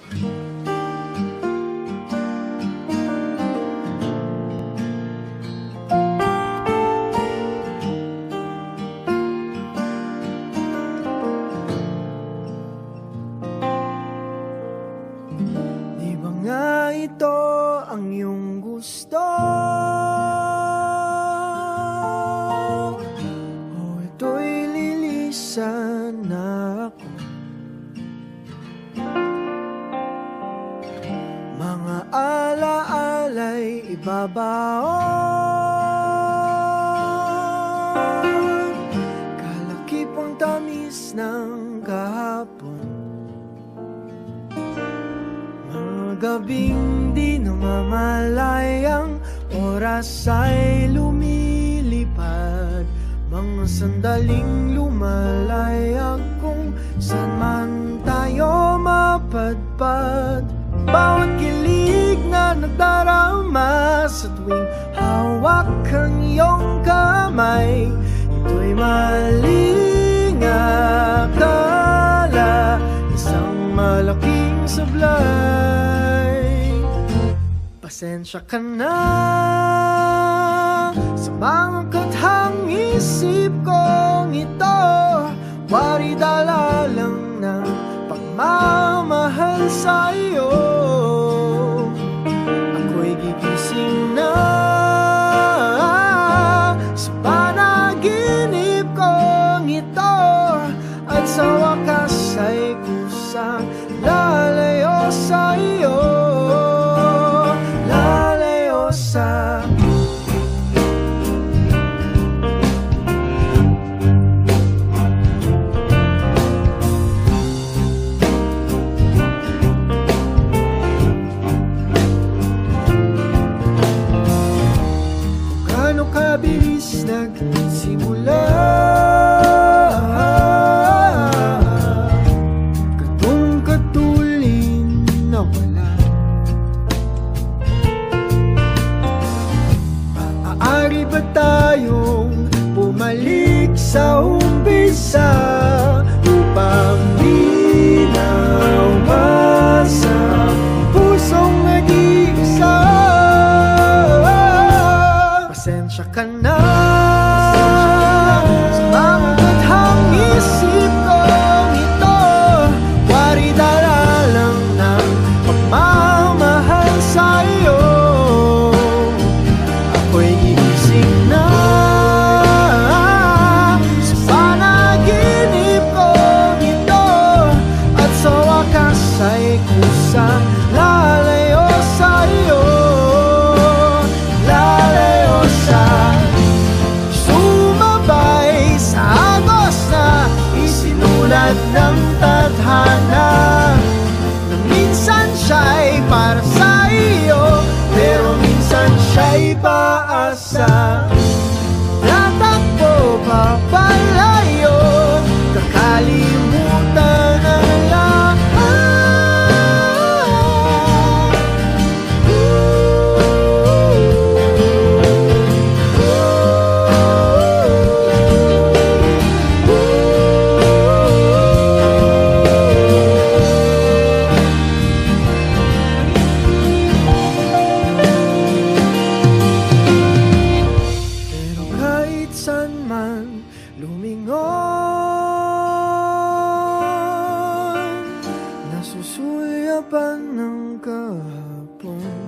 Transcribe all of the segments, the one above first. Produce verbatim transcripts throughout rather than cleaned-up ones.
Di ba nga ito ang iyong gusto? O ito'y lilisan na ako? Mga alaala'y ibabaon, kalakip ang tamis ng kahapon. Gabing di namamalayang, oras ay lumilipad. Mga sandaling lumalayag, kung saan man tayo mapadpad. Bawat kilig na nadarama, sa tuwing hawak ang iyong kamay, ito'y maling akala, isang malaking sablay. Pasensya ka na sa mga kathang isip kong ito. Wari'y dala lang ng pagmamahal sa iyo. Ako'y gigising na sa panaginip kong ito, at sa wakas ay kusang lalayo sa iyo. Gano'n kabilis nagsimula, ganong katulin na wala. Maaari ba tayong bumalik sa umpisa, upang di nawasa pusong nag-iisa? Pasensya ka na sa mga kathang isip kong ito. Wari'y dala lang ng pagmamahal sa iyo. Ako'y gigising na sa panaginip kong ito, at sa wakas ay kusang lalayo sa iyo. Lalayo sa sumabay sa agos na isinulat ng tadhana, na minsan siya'y para sa iyo, pero minsan siya'y paasa. Tatakbo papalayo, kakalimutan ang lahat. Pero kahit saan man lumingon, nasusulyapan ng kahapon.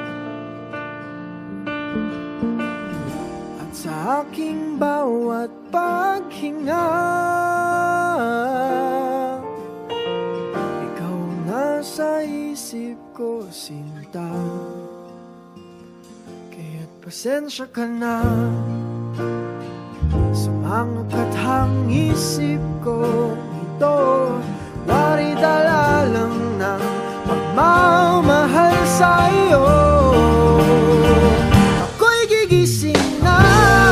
At sa aking bawat paghinga, ikaw nasa isip ko, sinta. Kaya't pasensya ka na sa mga kathang isip ko ito. Wari'y dala lang ng pagmamahal sa iyo. Ako'y gigising na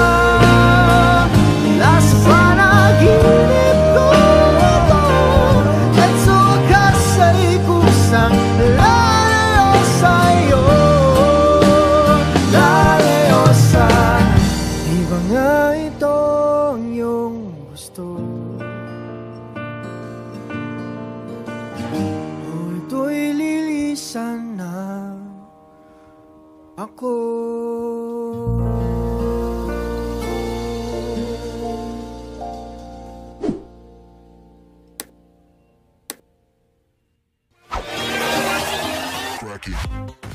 mula sa panaginip ko ito, at sa wakas ay kusang lalayo sa iyo. Lalayo sa, di ba nga ito ang iyong gusto? ako. Crack it.